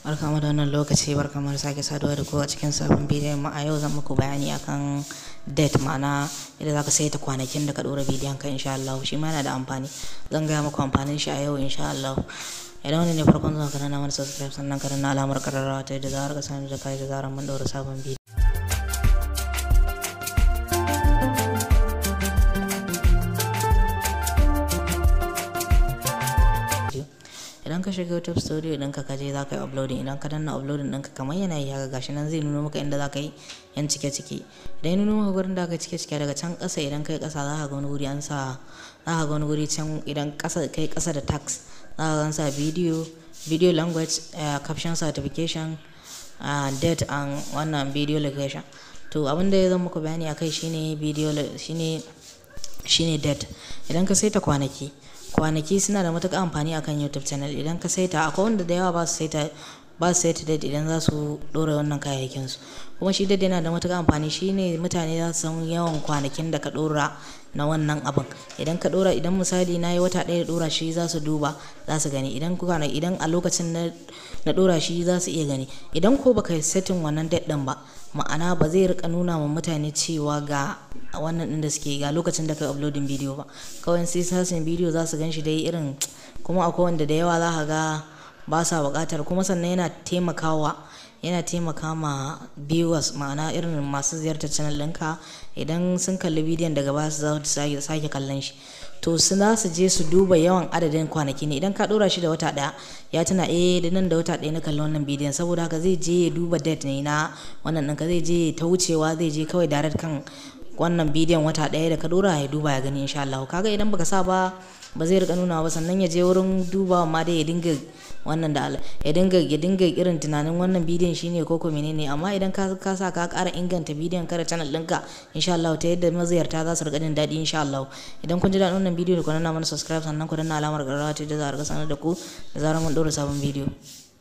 Barkamu da wannan lokaci, barkamu da sake saduwa da ku a cikin sabon bidiyon mu. A yau zan muku bayani akan date, ma'ana yadda zaka saita kwanakin da ka ɗora bidiyon ka insha Allah. Shi ma yana da amfani, zan gaya muku amfanin shi a yau insha Allah. Idan wani ne farkon zuwa ka danna mana subscribe, sannan ka danna alamar ƙararrawa ta yadda za ka sanar da kai da zarar mun ɗora sabon bidiyo. Idan ka shiga YouTube studio ɗinka ka je za ka yi uploading, idan ka danna uploading ɗinka kamar yana yi haka gashi nan zai nuno maka inda za ka yi yan cike-cike. Idan ya nuno maka gurin da ka cike-cike daga can ƙasa, idan kai ƙasa za ka ga wani guri an sa, za ka ga wani guri can idan ƙasa kai ƙasa da tax za ka ga an sa video language, caption certification, date and wannan video location. To abin da ya zama muku bayani akai shine video shine date. Idan ka saita kwanaki suna da matuƙar amfani akan YouTube channel. Idan ka saita, akwai wanda da yawa ba su saita date idan za su ɗora wannan kayayyakin su, kuma shi date yana da matuƙar amfani. Shine mutane za su san yawan kwanakin da ka ɗora na wannan abin. Idan ka ɗora, idan misali na yi wata ɗaya da ɗora shi, za su duba, za su gani. Idan a lokacin na ɗora shi za su iya gani. Idan ko baka setting wannan date ɗin ba, ma'ana ba zai rika nuna wa mutane cewa ga wannan ɗin da suke ga lokacin da kai uploading bidiyo ba. Kawai sai sasin bidiyo za su gan shi dai irin, kuma akwai wanda da yawa za ka ga ba sa buƙatar, kuma sannan yana taimaka ma viewers, ma'ana irin masu ziyartar channel ɗinka. Idan sun kalli bidiyon daga baya su sake kallon shi, to za su je su duba yawan adadin kwanaki ne. Idan ka ɗora shi da wata ɗaya, ya tuna da nan da wata ɗaya na kalli wannan bidiyon, saboda haka zai je ya duba date ne na wannan ɗinka, zai je ta wucewa, zai je kawai direct kan wannan bidiyon wata ɗaya da ka ɗora ya duba ya gani insha Allah. Kaga idan baka sa ba zai rika nuna ba, sannan ya je wurin dubawa ma dai ya dinga wannan da ya dinga irin tunanin wannan bidiyon shine ko menene. Amma idan ka sa ka ƙara inganta bidiyon ka da channel ɗinka insha Allah, ta yadda maziyarta za su rika jin daɗi insha Allah. Idan kun ji daɗin wannan bidiyo, ku danna mana subscribe, sannan ku danna alamar ƙararrawa ta yadda za a rika sanar da ku da zarar mun ɗora sabon bidiyo.